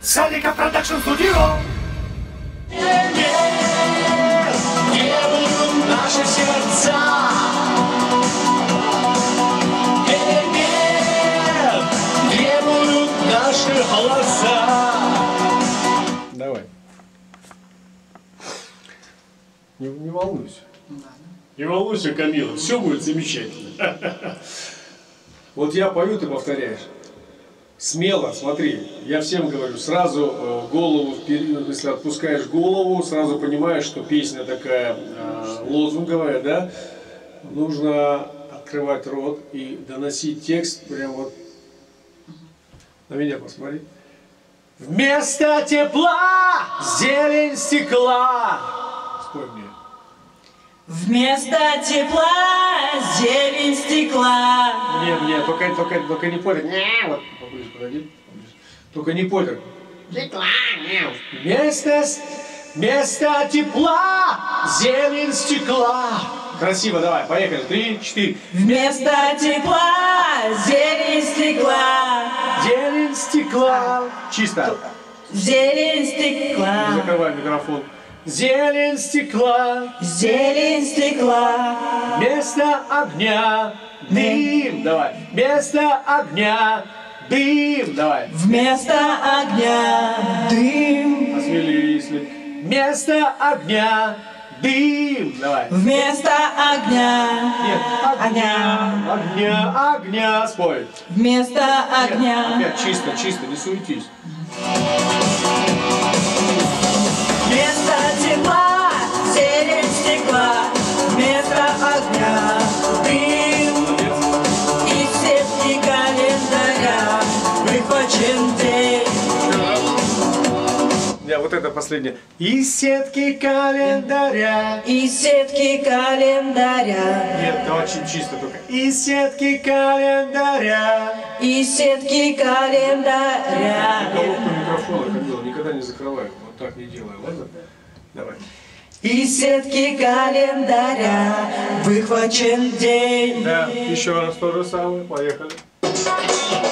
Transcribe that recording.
Салика Продакшн Студио. Где будут наши сердца? Где будут наши голоса? Давай. Не волнуйся. Не волнуйся, Камила, все будет замечательно. Вот я пою, ты повторяешь. Смело, смотри, я всем говорю, сразу голову вперед, если отпускаешь голову, сразу понимаешь, что песня такая лозунговая, да? Нужно открывать рот и доносить текст прям вот. На меня посмотри. Вместо тепла зелень стекла. Спой мне. Вместо тепла зелень стекла. Не, только не подер. Вот, поближе подойди. Только не подер. Вместо тепла зелень стекла. Красиво, давай, поехали. 3, 4. Вместо тепла зелень стекла. Зелень стекла. Чисто. Зелень стекла. Закрывай микрофон. Зелень стекла. Зелень стекла. Вместо огня дым. Давай. Вместо огня дым. Давай. Вместо огня дым. Осмели, если. Вместо огня дым. Давай. Вместо огня. Нет. Огня. Спой. Вместо огня. Нет, опять чисто, не суетись. Вместо тепла зелень стекла. Вместо огня дым. Из сетки календаря выхвачен день. Вот это последнее. Из сетки календаря. Из сетки календаря. Нет, это очень чисто только. Из сетки календаря. Из сетки календаря. Головку микрофона, Камила, никогда не закрывай. Вот так не делай, ладно? Давай. Из сетки календаря выхвачен день. Да, еще раз то же самое. Поехали.